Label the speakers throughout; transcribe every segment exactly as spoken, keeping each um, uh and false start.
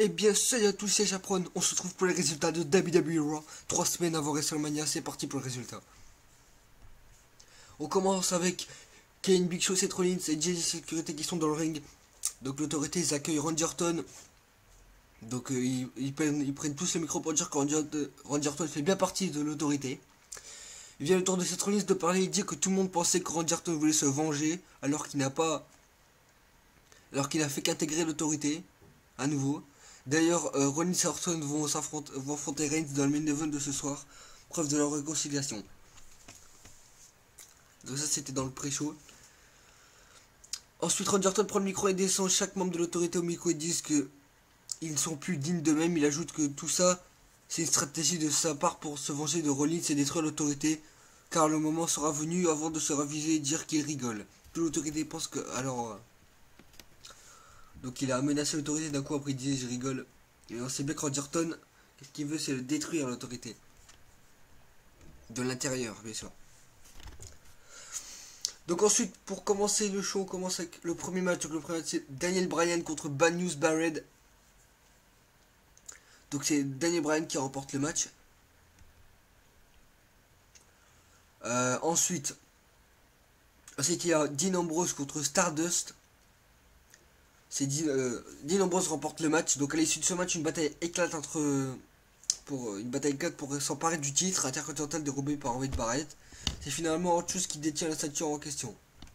Speaker 1: Eh bien, salut à tous, c'est Japron. On se retrouve pour les résultats de W W E Raw. Trois semaines avant WrestleMania, c'est parti pour le résultat. On commence avec Kane, Big Show, Seth Rollins et J J Sécurité qui sont dans le ring. Donc l'autorité, ils accueillent Randy Orton. Donc euh, ils, ils, prennent, ils prennent tous le micro pour dire que Randy, Randy Orton fait bien partie de l'autorité. Il vient le tour de Seth Rollins de parler, il dit que tout le monde pensait que Randy Orton voulait se venger, alors qu'il n'a pas... Alors qu'il a fait qu'intégrer l'autorité, à nouveau. D'ailleurs, euh, Rollins et Orton vont, vont affronter Reigns dans le main event de ce soir. Preuve de leur réconciliation. Donc ça, c'était dans le pré-show. Ensuite, Randy Orton prend le micro et descend chaque membre de l'autorité au micro et disent que ils ne sont plus dignes d'eux-mêmes. Il ajoute que tout ça, c'est une stratégie de sa part pour se venger de Rollins et détruire l'autorité. Car le moment sera venu avant de se raviser et dire qu'il rigole. Toute l'autorité pense que... Alors... Euh, Donc il a menacé l'autorité d'un coup, après il disait je rigole. Et on sait bien que Randy Orton, qu'est-ce qu'il veut, c'est détruire l'autorité. De l'intérieur, bien sûr. Donc ensuite, pour commencer le show, on commence avec le premier match. Donc le premier match, c'est Daniel Bryan contre Bad News Barrett. Donc c'est Daniel Bryan qui remporte le match. Euh, ensuite, ensuite, il y a Dean Ambrose contre Stardust. C'est Dean, euh, Dean Ambrose remporte le match. Donc à l'issue de ce match, une bataille éclate entre euh, pour une bataille éclate pour s'emparer du titre intercontinental dérobé par Wade Barrett. C'est finalement autre chose qui détient la ceinture en question.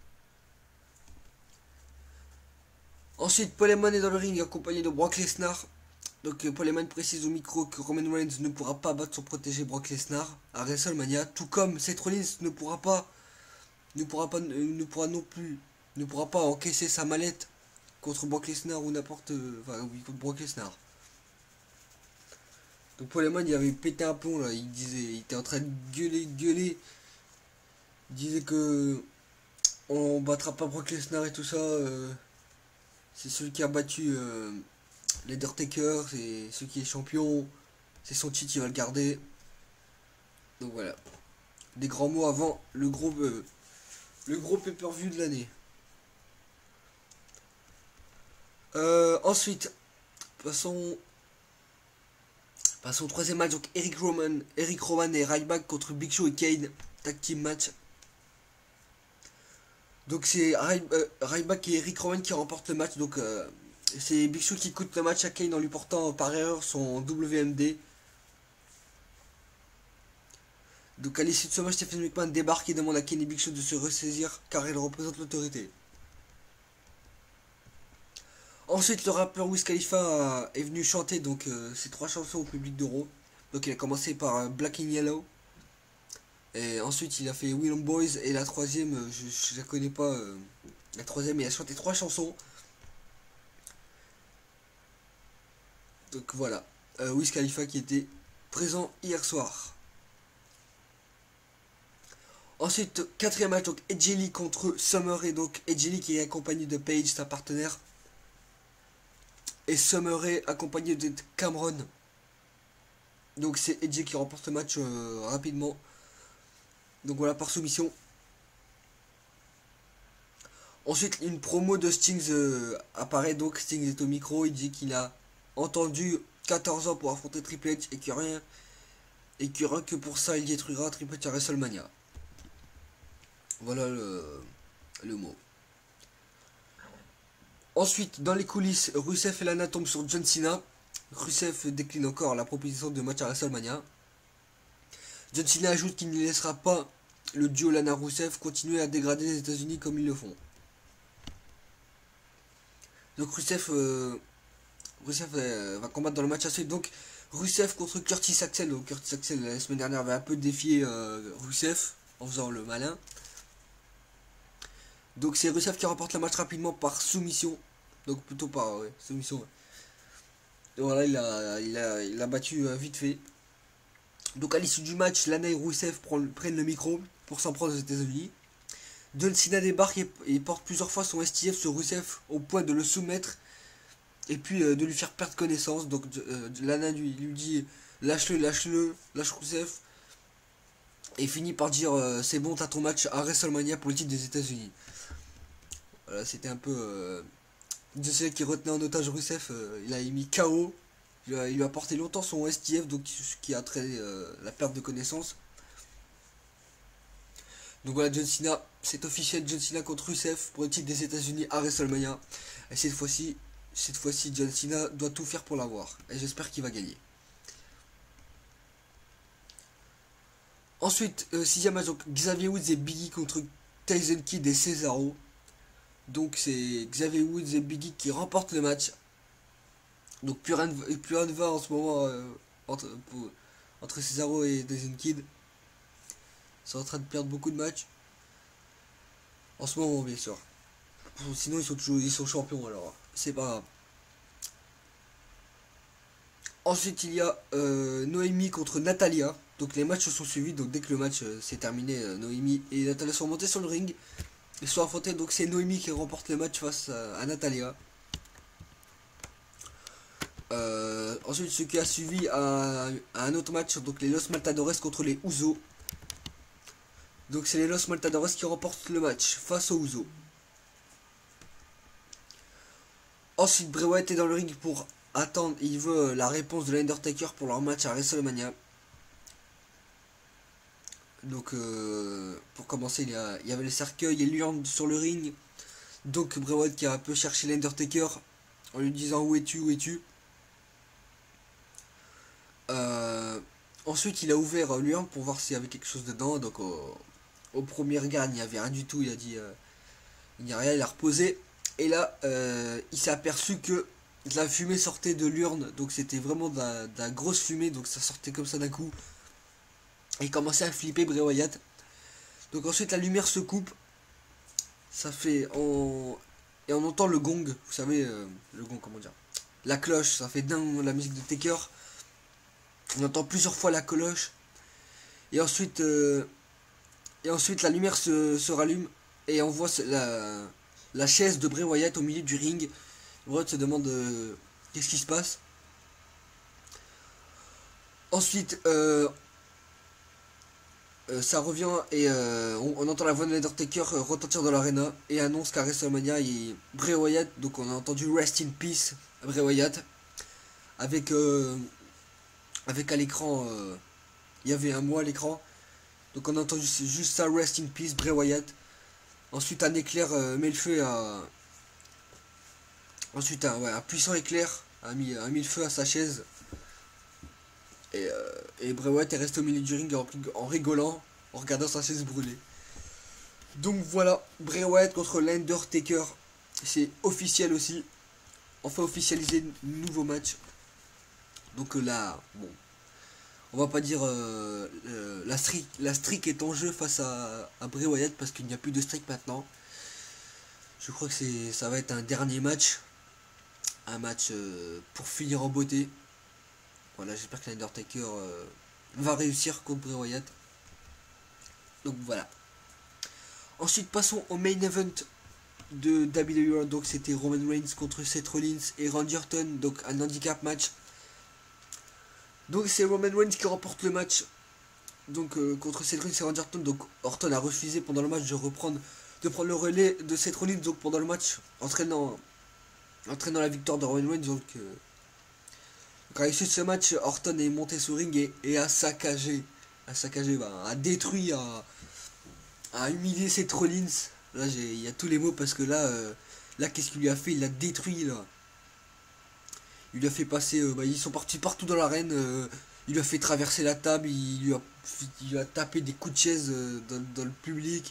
Speaker 1: Ensuite, Paul Heyman est dans le ring accompagné de Brock Lesnar. Donc euh, Paul Heyman précise au micro que Roman Reigns ne pourra pas battre son protégé Brock Lesnar à WrestleMania, tout comme Seth Rollins ne pourra pas ne pourra pas ne pourra non plus ne pourra pas encaisser sa mallette contre Brock Lesnar ou n'importe... Enfin oui, contre Brock Lesnar. Donc Paul Heyman il avait pété un plomb là, il disait, il était en train de gueuler, gueuler. Il disait que on battra pas Brock Lesnar et tout ça. Euh, c'est celui qui a battu euh, l'Undertaker, c'est celui qui est champion. C'est son titre, il va le garder. Donc voilà. Des grands mots avant le gros euh, le gros pay-per-view de l'année. Euh, ensuite, passons, passons au troisième match. Donc Eric Rowan, Eric Rowan et Ryback contre Big Show et Kane. Tag team match. Donc c'est euh, Ryback et Eric Rowan qui remportent le match. Donc euh, c'est Big Show qui coûte le match à Kane en lui portant par erreur son W M D. Donc à l'issue de ce match, Stephanie McMahon débarque et demande à Kane et Big Show de se ressaisir car il représente l'autorité. Ensuite, le rappeur Wiz Khalifa est venu chanter donc euh, ses trois chansons au public de Raw. Donc il a commencé par euh, Black and Yellow. Et ensuite il a fait Will Boys. Et la troisième, euh, je ne la connais pas. Euh, la troisième, il a chanté trois chansons. Donc voilà. Euh, Wiz Khalifa qui était présent hier soir. Ensuite, quatrième match, donc Edge Lee contre Summer. Et donc Edge Lee qui est accompagné de Paige, sa partenaire. Et Summer Rae accompagné de Cameron. Donc c'est Edge qui remporte le match euh, rapidement. Donc voilà, par soumission. Ensuite, une promo de Sting euh, apparaît. Donc Sting est au micro. Il dit qu'il a entendu quatorze ans pour affronter Triple H. Et que rien, et que rien que pour ça, il détruira Triple H à WrestleMania. Voilà le, le mot. Ensuite, dans les coulisses, Rusev et Lana tombent sur John Cena. Rusev décline encore la proposition de match à WrestleMania. John Cena ajoute qu'il ne laissera pas le duo Lana-Rusev continuer à dégrader les États-Unis comme ils le font. Donc Rusev, euh, Rusev euh, va combattre dans le match à suivre. Donc Rusev contre Curtis Axel. Donc Curtis Axel la semaine dernière avait un peu défié euh, Rusev en faisant le malin. Donc c'est Rusev qui remporte le match rapidement par soumission. Donc plutôt par ouais, soumission. Ouais. Et voilà, il a, il a, il a battu euh, vite fait. Donc à l'issue du match, Lana et Rusev prennent le micro pour s'en prendre aux États-Unis. John Cena débarque et, et porte plusieurs fois son S T F sur Rusev au point de le soumettre et puis euh, de lui faire perdre connaissance. Donc euh, Lana lui, lui dit lâche-le, lâche-le, lâche Rusev. Et finit par dire euh, c'est bon, t'as ton match à WrestleMania pour le titre des États-Unis. Voilà, c'était un peu euh, John Cena qui retenait en otage Rusev, euh, il a mis K O. Il lui a, il lui a porté longtemps son S T F, donc ce qui a entraîné euh, la perte de connaissance. Donc voilà, John Cena, c'est officiel, John Cena contre Rusev pour le titre des États-Unis à WrestleMania. Et cette fois-ci, cette fois-ci, John Cena doit tout faire pour l'avoir. Et j'espère qu'il va gagner. Ensuite, euh, sixième match, donc Xavier Woods et Biggie contre Tyson Kidd et Cesaro. Donc c'est Xavier Woods et Biggie qui remportent le match. Donc plus rien, plus rien ne va en ce moment euh, entre, pour, entre Cesaro et Tyson Kidd. Ils sont en train de perdre beaucoup de matchs. En ce moment, bien sûr. Sinon, ils sont toujours ils sont champions, alors c'est pas grave. Ensuite, il y a euh, Noémie contre Natalia. Donc les matchs se sont suivis. Donc dès que le match euh, s'est terminé, euh, Noémie et Natalia sont montés sur le ring. Ils sont affrontés. Donc c'est Noémie qui remporte le match face à, à Natalia. Euh, ensuite, ce qui a suivi à, à un autre match, donc les Los Matadores contre les Usos. Donc c'est les Los Matadores qui remportent le match face aux Usos. Ensuite, Bray Wyatt est dans le ring pour attendre. Il veut la réponse de l'Undertaker pour leur match à WrestleMania. Donc euh, pour commencer, il y, a, il y avait le cercueil et l'urne sur le ring. Donc Bray Wyatt qui a un peu cherché l'Undertaker en lui disant où es-tu, où es-tu. Euh, ensuite, il a ouvert l'urne pour voir s'il y avait quelque chose dedans. Donc au, au premier regard, il n'y avait rien du tout. Il a dit euh, il n'y a rien, il a reposé. Et là, euh, il s'est aperçu que de la fumée sortait de l'urne. Donc c'était vraiment de la, de la grosse fumée. Donc ça sortait comme ça d'un coup. Et il commençait à flipper Bray Wyatt. Donc ensuite la lumière se coupe. Ça fait on et on entend le gong. Vous savez euh, le gong, comment dire, la cloche. Ça fait dingue la musique de Taker. On entend plusieurs fois la cloche. Et ensuite euh, et ensuite la lumière se, se rallume. Et on voit la, la chaise de Bray Wyatt au milieu du ring. Bray Wyatt se demande euh, qu'est-ce qui se passe. Ensuite euh, Euh, ça revient et euh, on, on entend la voix de l'Undertaker euh, retentir dans l'arena et annonce qu'à WrestleMania il Bray Wyatt, donc on a entendu Rest in Peace Bray Wyatt avec euh, avec à l'écran euh, il y avait un mot à l'écran, donc on a entendu juste ça, Rest in Peace Bray Wyatt. Ensuite un éclair euh, met le feu à ensuite un, ouais, un puissant éclair a mis, a mis le feu à sa chaise. Et, euh, et Bray Wyatt est resté au milieu du ring en, en rigolant, en regardant sa chaise brûler. Donc voilà, Bray Wyatt contre l'Undertaker. C'est officiel aussi. Enfin officialisé, nouveau match. Donc euh, là, bon, on va pas dire euh, euh, la, streak, la streak est en jeu face à, à Bray Wyatt parce qu'il n'y a plus de streak maintenant. Je crois que c'est ça va être un dernier match. Un match euh, pour finir en beauté. Voilà, j'espère que l'Undertaker euh, va réussir contre Bray Wyatt. Donc voilà. Ensuite, passons au main event de W W E. Donc c'était Roman Reigns contre Seth Rollins et Randy Orton. Donc un handicap match. Donc c'est Roman Reigns qui remporte le match. Donc euh, contre Seth Rollins et Randy Orton. Donc Orton a refusé pendant le match de reprendre, de prendre le relais de Seth Rollins. Donc pendant le match, entraînant, entraînant la victoire de Roman Reigns. Donc euh, Quand il suit ce match, Orton est monté sur ring et, et a saccagé, a saccagé, bah, a détruit, a, a humilié Seth Rollins. Là, il y a tous les mots parce que là, euh, là, qu'est-ce qu'il lui a fait? Il l'a détruit là. Il lui a fait passer, euh, bah, ils sont partis partout dans l'arène. Euh, il lui a fait traverser la table, il lui a, il lui a tapé des coups de chaise euh, dans, dans le public.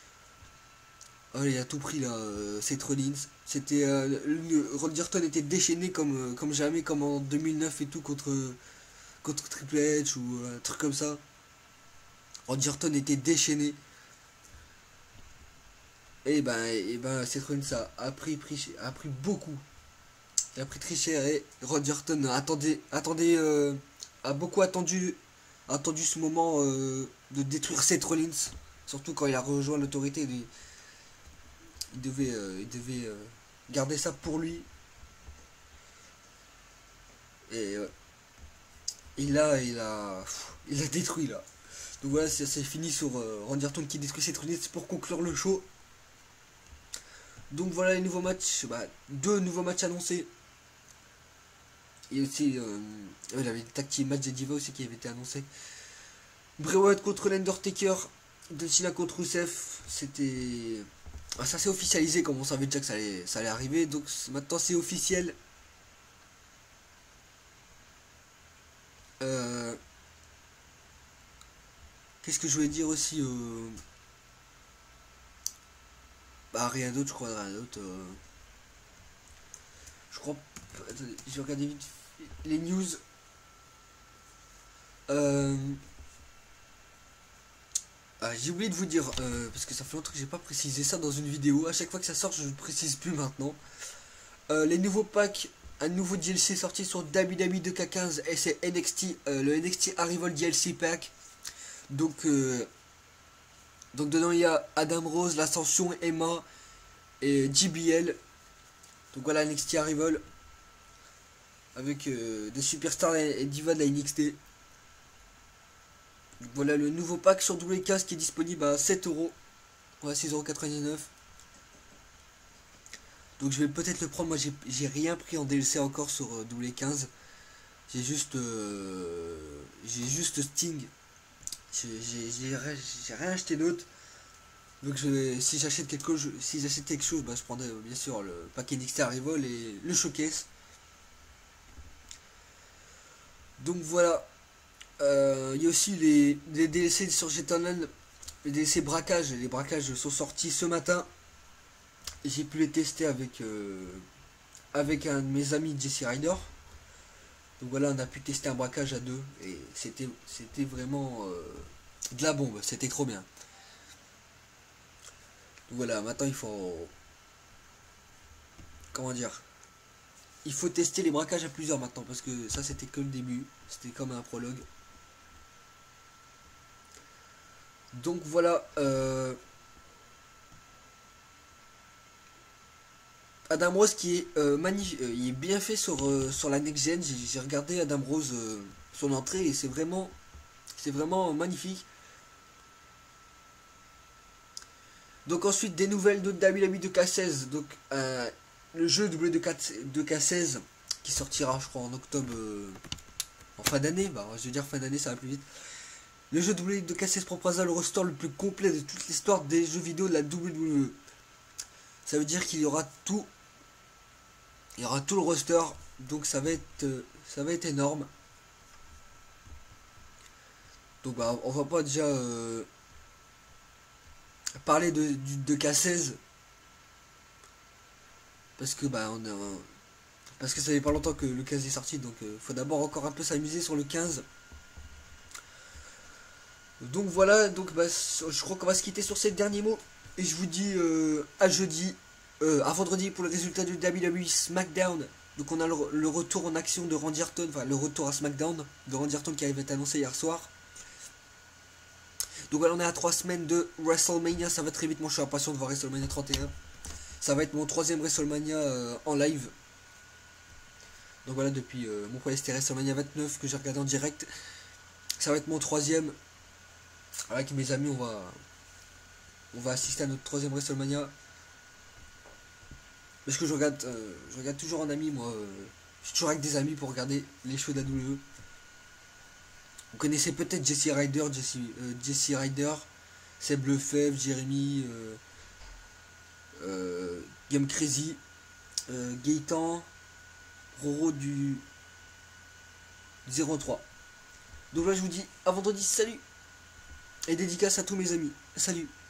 Speaker 1: Oh, il a tout pris là, euh, Seth Rollins. C'était euh, Randy Orton était déchaîné comme, euh, comme jamais, comme en deux mille neuf et tout contre, contre Triple H ou euh, un truc comme ça. Randy Orton était déchaîné. Et ben, et ben Seth Rollins a, a, pris, pris, a pris beaucoup. Il a pris très cher et Randy Orton attendait, attendait euh, a beaucoup attendu, attendu ce moment euh, de détruire Seth Rollins. Surtout quand il a rejoint l'autorité. Il, il devait, euh, il devait euh, garder ça pour lui. Et euh, il a, il a, il a détruit là. Donc voilà, c'est fini sur euh, Randy Orton qui détruit Seth Rollins pour conclure le show. Donc voilà les nouveaux matchs, bah, deux nouveaux matchs annoncés. Et aussi, euh, il y avait le tag team match des Divas aussi qui avait été annoncé. Bray Wyatt contre l'Undertaker, John Cena contre Rusev, c'était... Ah, ça s'est officialisé comme on savait déjà que ça allait, ça allait arriver, donc maintenant c'est officiel. Euh... Qu'est-ce que je voulais dire aussi euh... Bah rien d'autre, je crois, rien d'autre. Euh... Je crois... Attendez, je vais regarder vite les news. Euh... Ah, j'ai oublié de vous dire, euh, parce que ça fait longtemps que j'ai pas précisé ça dans une vidéo. À chaque fois que ça sort, je ne précise plus maintenant. Euh, les nouveaux packs, un nouveau D L C sorti sur W W E deux K quinze et c'est N X T, euh, le N X T Arrival D L C pack. Donc, euh, donc dedans il y a Adam Rose, l'Ascension, Emma et J B L. Donc voilà N X T Arrival avec euh, des superstars et divas de la N X T. Donc voilà le nouveau pack sur W quinze qui est disponible à sept euros. Ouais, six euros quatre-vingt-dix-neuf. Donc je vais peut-être le prendre. Moi j'ai rien pris en D L C encore sur euh, W quinze. J'ai juste euh, j'ai juste Sting. J'ai rien acheté d'autre. Donc je vais, si j'achète quelque chose, si j'achète quelque chose, bah, je prendrai euh, bien sûr le paquet N X T Arrival et le showcase. Donc voilà. Il euh, y a aussi les, les D L C sur Jet Online, les D L C braquage. Les braquages sont sortis ce matin. J'ai pu les tester avec, euh, avec un de mes amis Jesse Ryder. Donc voilà, on a pu tester un braquage à deux. Et c'était c'était vraiment euh, de la bombe. C'était trop bien. Donc voilà, maintenant il faut... Comment dire, il faut tester les braquages à plusieurs maintenant. Parce que ça c'était que le début. C'était comme un prologue. Donc voilà, euh, Adam Rose qui est euh, magnifique, euh, il est bien fait sur, euh, sur la next gen. J'ai regardé Adam Rose euh, son entrée et c'est vraiment, c'est vraiment magnifique. Donc ensuite des nouvelles de W W E deux K seize, donc euh, le jeu W W E deux K seize qui sortira je crois en octobre, euh, en fin d'année, bah je veux dire fin d'année ça va plus vite. Le jeu W W E deux K seize proposera le restore le plus complet de toute l'histoire des jeux vidéo de la W W E. Ça veut dire qu'il y aura tout. Il y aura tout le roster. Donc ça va être. Ça va être énorme. Donc bah on va pas déjà euh, parler de, du de K seize. Parce que bah on a. Parce que ça fait pas longtemps que le quinze est sorti. Donc il euh, faut d'abord encore un peu s'amuser sur le quinze. Donc voilà, donc bah, je crois qu'on va se quitter sur ces derniers mots. Et je vous dis euh, à jeudi, euh, à vendredi pour le résultat du W W E SmackDown. Donc on a le, le retour en action de Randy Orton, enfin le retour à SmackDown de Randy Orton qui avait été annoncé hier soir. Donc voilà, on est à trois semaines de WrestleMania, ça va très vite, moi je suis impatient de voir WrestleMania trente et un. Ça va être mon troisième WrestleMania euh, en live. Donc voilà, depuis euh, mon premier c'était WrestleMania vingt-neuf que j'ai regardé en direct. Ça va être mon troisième. Avec mes amis, on va on va assister à notre troisième WrestleMania. Parce que je regarde euh, je regarde toujours en ami, moi. Euh, je suis toujours avec des amis pour regarder les shows de la W W E. Vous connaissez peut-être Jesse Ryder, Jesse, euh, Jesse Ryder, Seb Lefebvre, Jérémy, euh, euh, Game Crazy, euh, Gaëtan, Roro du zéro trois. Donc là je vous dis à vendredi, salut. Et dédicace à tous mes amis. Salut.